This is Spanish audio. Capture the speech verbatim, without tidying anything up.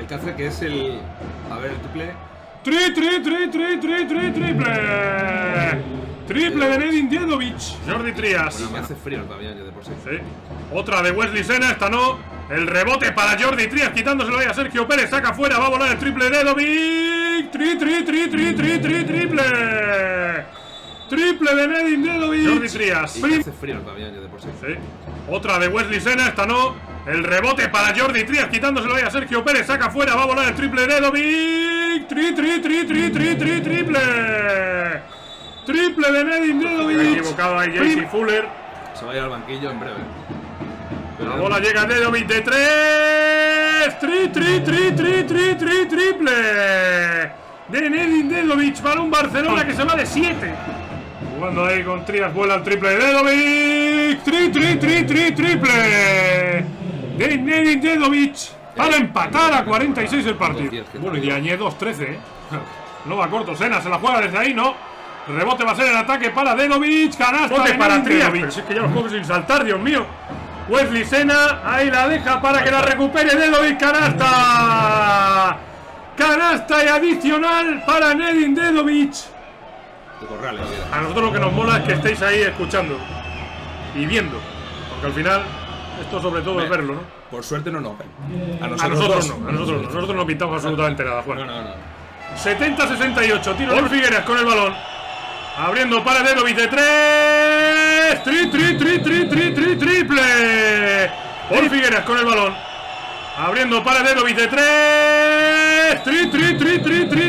Alcácer, que es el... A ver, el triple... ¡Tri, tri, tri, tri, tri, tri, triple! Triple de Nedim Djedovic. Jordi Trias. Bueno, me hace frío todavía de por sí. Sí. Otra de Wesley Sena, esta no. El rebote para Jordi Trias, quitándoselo ahí a Sergio Pérez. Saca fuera, va a volar el triple de Djedovic. Tri, tri, tri, tri, tri, tri, triple. Triple de Nedim Djedovic. Jordi Trias. Me hace frío todavía de por sí. Sí. Otra de Wesley Sena, esta no. El rebote para Jordi Trias, quitándoselo ahí a Sergio Pérez. Saca fuera, va a volar el triple de Djedovic. Tri, tri, tri, tri, tri, tri, triple. Triple de Nedim Djedovic. Ha equivocado ahí J C Fuller. Se va a ir al banquillo en breve. La bola llega a Djedovic de tres. Tri, tri, tri, tri, tri, tri, triple de Nedim Djedovic para un Barcelona que se va de siete. Jugando ahí con Trias, vuela el triple de Djedovic. Tri, tri, tri, tri, triple de Nedim Djedovic para empatar a cuarenta y seis el partido. Bueno, y añade dos trece, ¿eh? No va corto, Sena se la juega desde ahí, ¿no? Rebote va a ser el ataque para Djedovic. Canasta de para Trias. Es que ya los cojo sin saltar, Dios mío. Wesley Sena, ahí la deja para que la recupere Djedovic. Canasta. Canasta y adicional para Nedim Djedovic. A nosotros lo que nos mola es que estéis ahí escuchando y viendo, porque al final esto sobre todo es verlo, ¿no? Por suerte no nos ven. A nosotros, a nosotros no, a nosotros no. Nosotros no pintamos absolutamente nada, Juan. No, no, no. setenta a sesenta y ocho, tiro de Figueras con el balón. Abriendo para Djedovic de tres. Tri, tri, tri, tri, tri, tri, triple. Por Figueras con el balón. Abriendo para Djedovic de tres. Tri, tri, tri, tri, tri,